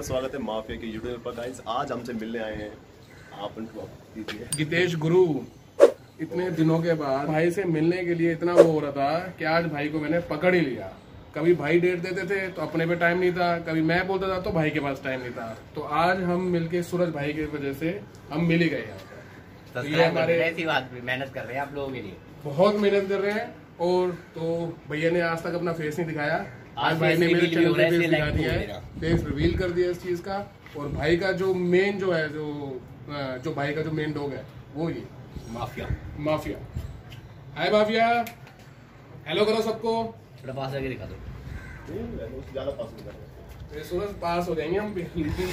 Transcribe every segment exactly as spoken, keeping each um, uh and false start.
का स्वागत है माफिया के यूट्यूब पर गाइस। आज हमसे मिलने आए हैं आप गितेश गुरु। इतने दिनों के बाद भाई से मिलने के लिए इतना वो हो रहा था कि आज भाई को मैंने पकड़ ही लिया। कभी भाई डेट देते थे तो अपने पे टाइम नहीं था, कभी मैं बोलता था तो भाई के पास टाइम नहीं था। तो आज हम मिलके सूरज भाई की वजह से हम मिल ही गए यहाँ पर। तो ये हमारे ऐसी बात मेहनत कर रहे हैं आप लोगों के लिए, बहुत मेहनत कर रहे हैं। और तो भैया ने आज तक अपना फेस नहीं दिखाया, आज भाई ने मेरे चैनल पे फेस दिखा दिया है, फेस रिवील कर दिया इस चीज का। और भाई का जो मेन जो है जो जो भाई का जो मेन डॉग है वो ये mafia mafia hi mafia, hello करो सबको। थोड़ा पास आके दिखा दो, ज्यादा पास नहीं कर सूरज पास हो जाएंगे हम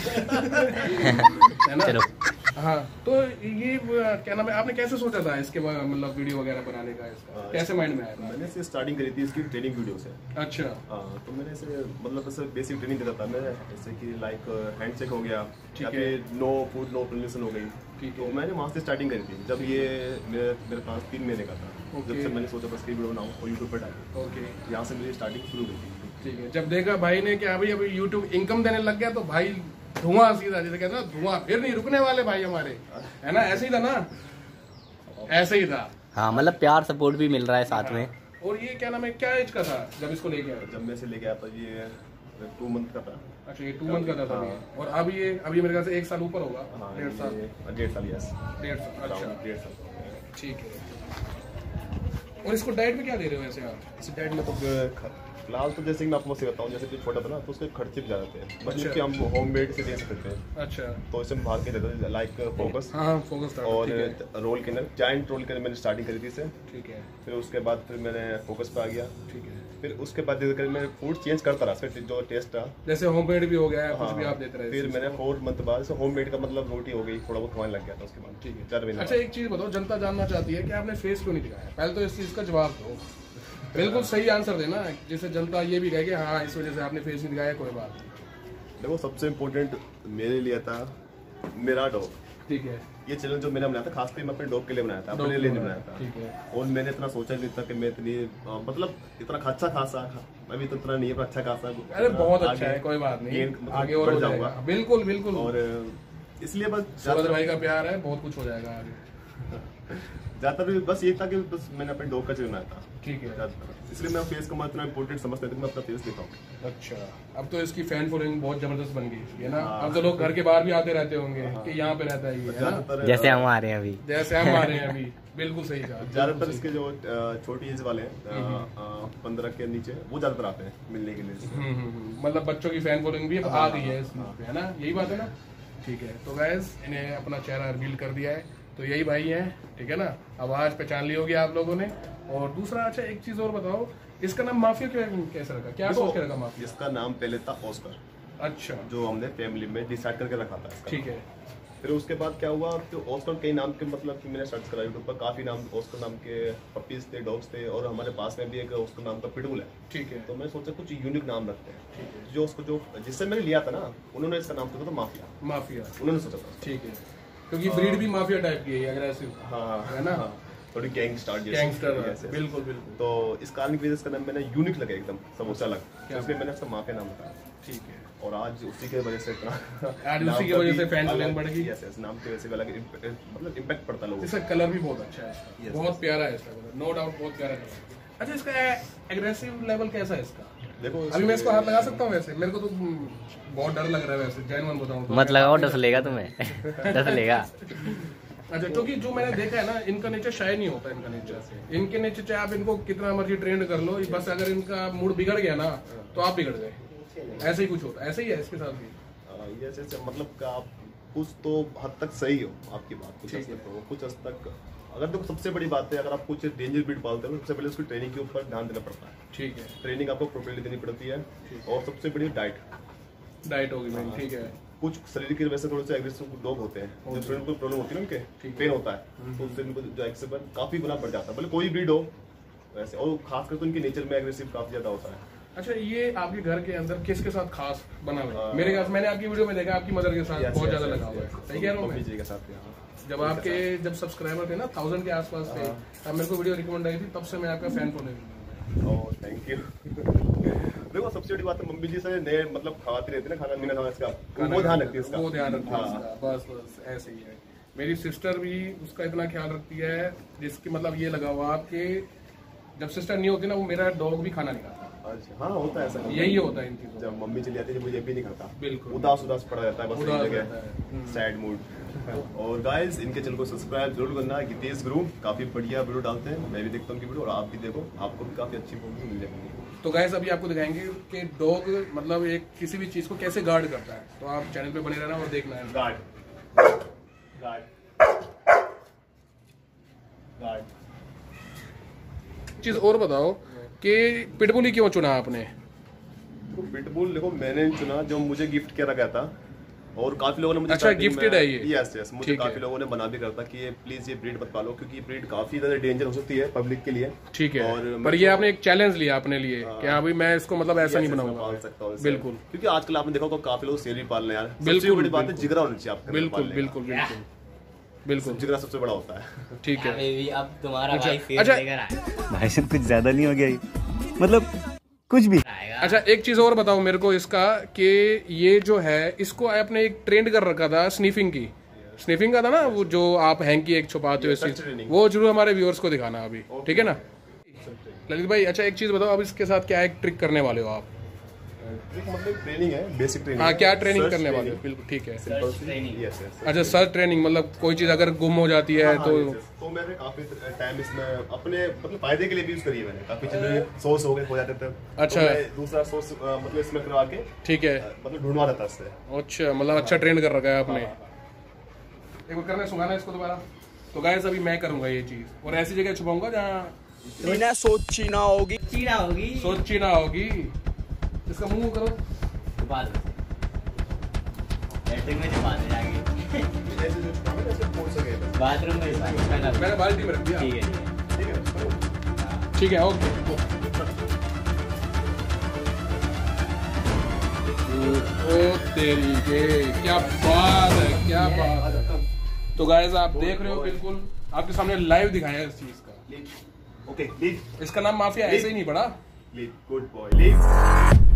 है ना। चलो हाँ, तो ये क्या नाम है, आपने कैसे सोचा था इसके मतलब वीडियो वगैरह बनाने का, इसका आ, कैसे माइंड में आया? मैंने से स्टार्टिंग करी थी इसकी ट्रेनिंग वीडियो से। अच्छा। हाँ, तो मैंने इसे मतलब ऐसे बेसिक ट्रेनिंग देता था मैं, जैसे कि लाइक हैंड चेक हो गया या फिर नो फूड नो परमिशन हो गई। तो मैंने वहाँ से स्टार्टिंग करी थी जब ये मेरे मेरे पास तीन महीने का था। जब से मैंने सोचा बस की वीडियो बनाऊँ और यूट्यूब पर डालूँ। ओके, यहाँ से मेरी स्टार्टिंग शुरू हुई थी। ठीक है, जब देखा भाई ने कि अभी अभी यूट्यूब इनकम देने लग गया तो भाई धुआं सीधा, जैसे कहते ना धुआं फिर नहीं रुकने वाले भाई हमारे, है ना। ऐसे ही था ना, ऐसे ही था। हाँ, मतलब प्यार सपोर्ट भी मिल रहा है साथ में। और ये क्या नाम है, क्या एज का था जब इसको लेके आया? जब मैं इसे लेके आया था ये टू मंथ का था। अच्छा, ये टू मंथ का था तभी। और अब ये अभी मेरे ख्याल से एक साल ऊपर होगा। डेढ़ साल डेढ़ साल यस डेढ़ साल अच्छा डेढ़ साल ठीक है। और इसको डाइट में क्या दे रहे हो वैसे आप? इस डाइट में तो फिलहाल तो जैसे कि मैं आपको से बताऊँ, जैसे कि छोटा था ना तो उसके खर्चे भी ज़्यादा थे, मतलब कि हम होम मेड से दे सकते हैं। अच्छा, तो इसे हम बाहर के देते थे लाइक फोकस। हाँ, फोकस और रोल किनर, जाइंट रोल किनर मैंने स्टार्टिंग करी थी इसे। ठीक है। फिर उसके बाद फिर मैंने फोकस पे आ गया। ठीक है। फिर उसके बाद धीरे मैं फूड चेंज करता रहा, इसका जो टेस्ट था, जैसे होम मेड भी हो गया, कुछ भी आप देते रहे। फिर मैंने फोर मंथ बाद होम मेड का मतलब रोटी हो गई, थोड़ा बहुत खवाने लग गया था उसके बाद। ठीक है, चार महीने। अच्छा, एक चीज़ बताओ, जनता जानना चाहती है कि आपने फेस क्यों नहीं दिखाया? पहले तो इस चीज़ का जवाब दो, बिल्कुल सही आंसर देना, जिससे जनता ये भी कहे कि हाँ इस वजह से आपने फेस नहीं दिखाया। कोई बात नहीं। देखो, सबसे इम्पोर्टेंट मेरे लिए था मेरा डॉग। ठीक है। ये चैनल जो मैंने बनाया था खासकर मैं अपने डॉग के लिए बनाया था, अपने लिए नहीं बनाया था। ठीक है। और मैंने इतना सोचा नहीं था कि मैं इतनी मतलब इतना अच्छा खासा, अभी तो इतना नहीं है पर अच्छा खासा। अरे बहुत अच्छा है, कोई बात नहीं, आगे और हो जाएगा। बिल्कुल बिल्कुल। और इसलिए बस सूरज भाई का प्यार है, बहुत कुछ हो जाएगा आगे। ज्यादातर बस ये था कि बस मैंने अपने डॉग का चैनल बनाया था। ठीक है, इसलिए मैं फेस को इतना इम्पोर्टेंट समझता था कि मैं अपना फेस दिखाऊं। अच्छा, अब तो इसकी फैन फॉलोइंग बहुत जबरदस्त बन गई है ना। अब तो लोग घर के बाहर भी आते रहते होंगे कि यहाँ पे रहता है ये, है ना, जैसे हम आ रहे हैं अभी, जैसे हम आ रहे हैं अभी। बिल्कुल सही कहा। ज्यादातर इसके जो छोटी एज वाले हैं पंद्रह के नीचे, वो ज्यादातर आते हैं मिलने के लिए। मतलब बच्चों की फैन फॉलोइंग भी आ गई है इसमें, है ना, यही बात है ना। ठीक है, तो गाइस इन्हें अपना चेहरा रिवील कर दिया है, तो यही भाई हैं, ठीक है ना। आवाज पहचान ली होगी आप लोगों ने। और दूसरा, अच्छा एक चीज और बताओ, इसका नाम माफिया क्यों कैसे रखा, क्या सोच के रखा माफिया? इसका नाम पहले था ऑस्कर। अच्छा, जो हमने फैमिली में डिसाइड करके रखा था। ठीक है। फिर उसके बाद क्या हुआ कि ऑस्कर कई नाम के मतलब कि मैंने सर्च करा यूट्यूब पर, काफी नाम ऑस्कर नाम के पपीज थे, डॉग्स थे, और हमारे पास में भी एक ऑस्कर नाम का पिटबुल है। ठीक है। तो मैं सोचा कुछ यूनिक नाम रखते हैं। ठीक है। जो उसको जो जिससे मैंने लिया था ना, उन्होंने इसका नाम सोचा था माफिया। माफिया उन्होंने सोचा था। ठीक है, क्योंकि ब्रीड भी माफिया टाइप की है, अग्रेसिव। हाँ, है ना, थोड़ी गैंगस्टर जैसे। गैंगस्टर, बिल्कुल बिल्कुल। तो इस कारण की वजह से इसका नाम मैंने यूनिक लगा, एकदम समोसा लगा, इसलिए मैंने इसका माफिया नाम बताया। ठीक है। और आज उसी के वजह से आज उसी की वजह से फैन फॉलोइंग बढ़ गई। यस यस, नाम की वजह से अलग मतलब इम्पैक्ट पड़ता लोगों को। इसका कलर भी बहुत अच्छा है, बहुत प्यारा है इसका कलर, नो डाउट बहुत प्यारा है। अच्छा, इसका एग्रेसिव लेवल कैसा है इसका? देखो, अभी मैं इसको हाथ लगा सकता हूँ? वैसे मेरे को तो बहुत डर लग रहा है, वैसे जेन्युइन बताऊँ तो। मत लगाओ, डस लेगा तुम्हें, डस लेगा। अच्छा, क्योंकि जो मैंने देखा है ना, इनका नेचर शाय नहीं होता। इनका नेचर इनके नेचर चाहे आप इनको कितना मर्जी ट्रेंड कर लो, बस अगर इनका मूड बिगड़ गया ना तो आप बिगड़ गए। ऐसे ही कुछ होता है, ऐसे ही है इसके साथ भी। ये जैसे मतलब कि आप कुछ तो हद तक सही हो, आपकी बात कुछ हद तक हो, कुछ हद तक। अगर देखो, सबसे बड़ी बात है, अगर आप कुछ डेंजर ब्रीड पालते हो सबसे पहले उसकी ट्रेनिंग के ऊपर ध्यान देना पड़ता है। ठीक है, ट्रेनिंग आपको प्रॉपर्ली देनी पड़ती है। और सबसे बड़ी डाइट डाइट होगी मेन। ठीक है। कुछ शरीर की वजह से थोड़े से एग्रेसिव डॉग होते हैं, जो शरीर को प्रॉब्लम होती है ना, उनके पेन होता है, तो उससे उनको जो एक्सेप्ट काफी गुना बढ़ जाता है, भले कोई ब्रीड हो वैसे। और खासकर तो उनके नेचर में एग्रेसिव काफी ज्यादा होता है। अच्छा, ये आपके घर के अंदर किसके साथ खास बना हुआ है? मेरे ख्याल मैंने आपकी वीडियो में देखा, आपकी मदर के साथ बहुत ज्यादा लगा हुआ है। सही कह रहा हूँ मैं? जब आपके जब सब्सक्राइबर थे ना थाउजेंड के आसपास थे, तब मेरे को वीडियो रिकमेंड आई थी, तब से मैं आपका फैन होने लगा। Thank you. देखो, सबसे सबसे बड़ी बात है मम्मी जी से नए मतलब खाते रहते ना खाना पीना खाना इसका वो ध्यान रखती है इसका वो ध्यान रखती है इसका। बस बस ऐसे ही है। मेरी सिस्टर भी उसका इतना ख्याल रखती है जिसकी मतलब ये लगा हुआ आपके जब सिस्टर नहीं होती ना वो मेरा डॉग भी खाना नहीं खाता। अच्छा हाँ होता है ऐसा, यही होता है इन चीजों। जब मम्मी चली जाती है मुझे भी नहीं खाता, बिल्कुल उदास उदास पड़ा रहता है बस एक जगह, सैड मूड। और गाइस इनके चैनल को सब्सक्राइब जरूर करना, गितेश गुरु काफी बढ़िया वीडियो डालते हैं, मैं भी देखता हूँ उनकी वीडियो और आप भी देखो, आपको भी काफी अच्छी फोटो मिल जाएगी। तो गाइस अभी आपको दिखाएंगे कि डॉग मतलब एक किसी भी चीज को कैसे गार्ड करता है, तो आप चैनल पे बने रहना और देखना है। गार्ड गार्ड गार्ड चीज और बताओ कि पिटबुल ही क्यों चुना आपने? तो पिटबुल देखो मैंने चुना जो मुझे गिफ्ट किया गया था और काफी लोगों ने मुझे अच्छा गिफ्टेड है ये? यस यस मुझे काफी लोगों ने बना भी करता कि ये प्लीज ये ब्रीड मत पालो क्योंकि ये ब्रीड काफी ज्यादा डेंजर हो सकती है पब्लिक के लिए। ठीक है और पर ये आपने एक चैलेंज लिया अपने लिए कि हाँ भाई मैं इसको मतलब ऐसा नहीं बनाऊंगा, पाल सकता हूं बिल्कुल। क्योंकि आजकल आपने देखा होगा काफी लोग शेर भी पाल रहे हैं यार, बिल्कुल बड़ी बात है जिगरा होना चाहिए आपका। बिल्कुल बिल्कुल बिल्कुल बिल्कुल जिगरा सबसे बड़ा होता है। ठीक है अब तुम्हारा भाई शेर अच्छा लेकर आया। भाई साहब कुछ ज्यादा नहीं हो गया मतलब कुछ भी। अच्छा एक चीज और बताओ मेरे को इसका कि ये जो है इसको आपने एक ट्रेंड कर रखा था स्नीफिंग की, स्नीफिंग का था ना वो जो आप हैंकी एक छुपाते हो इस चीज, वो जरूर हमारे व्यूअर्स को दिखाना अभी, ठीक है ना ललित भाई? अच्छा एक चीज बताओ अब इसके साथ क्या एक ट्रिक करने वाले हो आप? मतलब ट्रेनिंग है, बेसिक ट्रेनिंग। हाँ क्या ट्रेनिंग करने वाले हो? बिल्कुल ठीक है। अच्छा सर्च ट्रेनिंग मतलब कोई चीज अगर गुम हो जाती है तो तो मैंने काफी टाइम इसमें अपने मतलब फायदे के लिए भी यूज करी है मैंने, काफी चीजें सोर्स हो गए हो जाते थे। अच्छा दूसरा सोर्स मतलब इसमें करवा के ठीक है मतलब ढूंढवा देता इससे। अच्छा मतलब अच्छा ट्रेंड कर रखा है आपने। एक बार करना सुनाना इसको दोबारा। तो गाइस अभी मैं करूंगा ये चीज और ऐसी जगह छुपाऊंगा जहाँ सोची ना होगी चीना होगी सोची ना होगी। इसका मुंह करो बैटरिंग में छुपा दे जाके ऐसे जो छुपाऊंगा ऐसे पोंछ सके बस। बाथरूम में मैंने बाल्टी में रख दिया। ठीक है ठीक है ठीक है ओके। ओ तेरी के क्या बात है क्या बात है। तो गाइस आप देख रहे हो बिल्कुल आपके सामने लाइव दिखाया इस चीज का। ओके लीड इसका नाम माफिया ऐसे ही नहीं पड़ा। Lead good boy lead.